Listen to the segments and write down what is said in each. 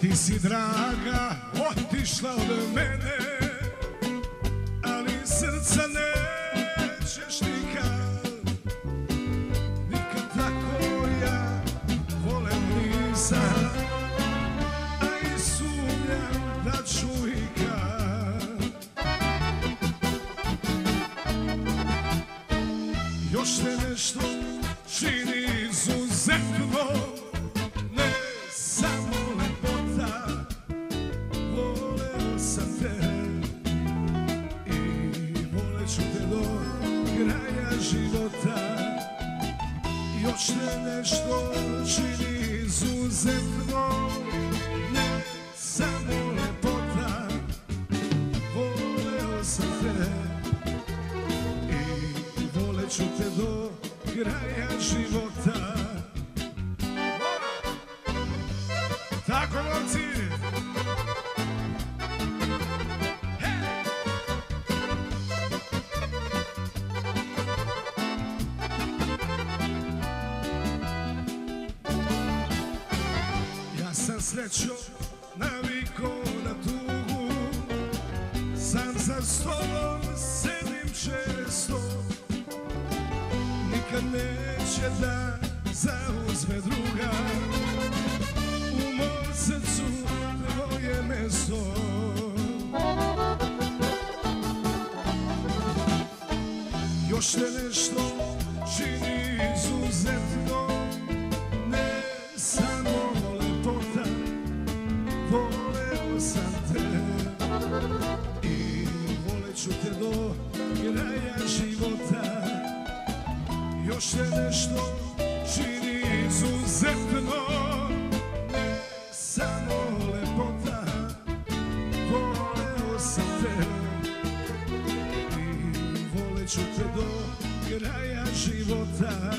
Ti si draga otišla od mene, ali srca nećeš nikad. Nikad tako ja voleo nisam, a i sumnjam da ću ikad. Još te nešto čini izuzetno, ne samo lepota. Voleo sam te i volet ću te do kraja života. Još te nešto čini izuzetno, ne samo lepota. Voleo sam te i volet ću te do kraja života. Tako, momci! Ja sam srećo navikao na tugu, sam za stolom sedim često. Nikad neće da zauzme druga u mom srcu tvoje mesto. Još te nešto čini izuzetno, ne samo lepota. Voleo sam te i volet ću te do kraja života. Još te nešto čini izuzetno, ne samo lepota. Voleo sam te i volet ću te do kraja života.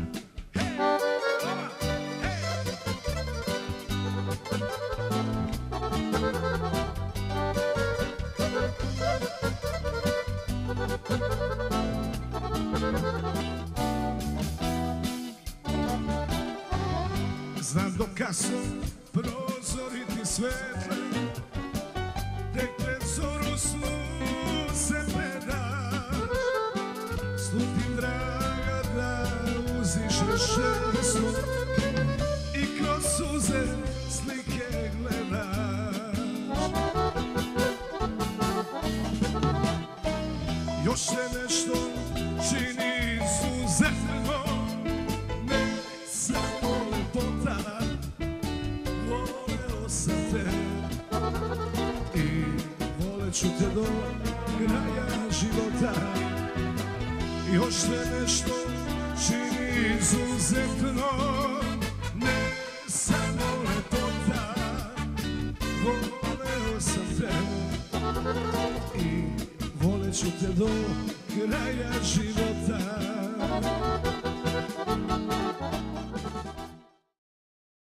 Znam dok kasno prozori ti svetle, tek pred zoru snu se predaš. Slutim draga da uzišeš šestu i kroz suze slike gledaš. Još te nešto čini izuzetno, ne samo lepota. Voleo sam te i volet ću te do kraja života. Još te nešto čini izuzetno, ne samo lepota. Voleo sam te i volet ću te do kraja života.